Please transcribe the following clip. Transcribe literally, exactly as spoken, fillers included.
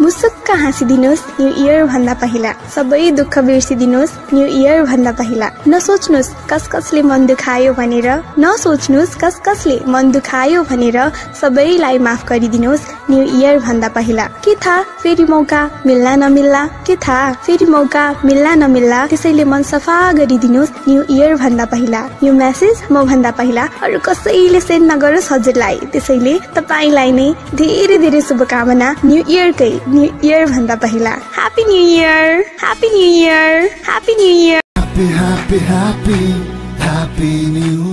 मुसुक्क हाँसिदिनुस् new year भन्दा पहिला। सबै दुःख बिर्सिदिनुस् न्यू इयर भन्दा पहिला। नसोच्नुस् कस कसले मन दुखायो भनेर, नसोच्नुस् कस कसले मन दुखायो भनेर, सबैलाई माफ गरिदिनुस् न्यू इयर भन्दा पहिला। के थाहा फेरि मौका मिल्ला नमिल्ला, के थाहा फेरि मौका मिल्ला नमिल्ला, त्यसैले मन सफा गरिदिनुस् न्यू इयर भन्दा पहिला। यो मेसेज म भन्दा पहिला अरु कसैले सेन्ड नगरोस् हजुरलाई, त्यसैले तपाईलाई नै धेरै धेरै शुभकामना न्यू इयरकै न्यू इयर भन्दा पहिला। Happy new year, happy new year, happy new year, happy happy happy happy new